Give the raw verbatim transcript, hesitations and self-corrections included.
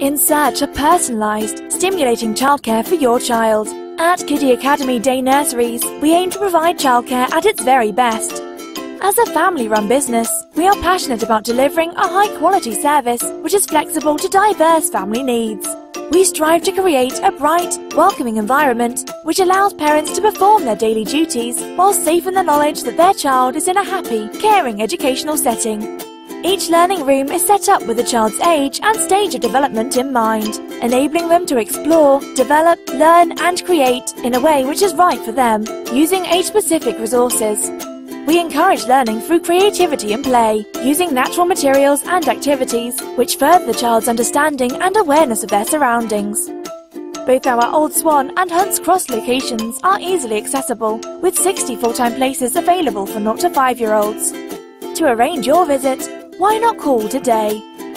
in search of personalised, stimulating childcare for your child. At Kiddy Academy Day Nurseries, we aim to provide childcare at its very best. As a family-run business, we are passionate about delivering a high-quality service which is flexible to diverse family needs. We strive to create a bright, welcoming environment which allows parents to perform their daily duties while safe in the knowledge that their child is in a happy, caring educational setting. Each learning room is set up with the child's age and stage of development in mind, enabling them to explore, develop, learn and create in a way which is right for them, using age-specific resources. We encourage learning through creativity and play, using natural materials and activities which further the child's understanding and awareness of their surroundings. Both our Old Swan and Hunts Cross locations are easily accessible, with sixty full-time places available for zero to five-year-olds. To arrange your visit, why not call today?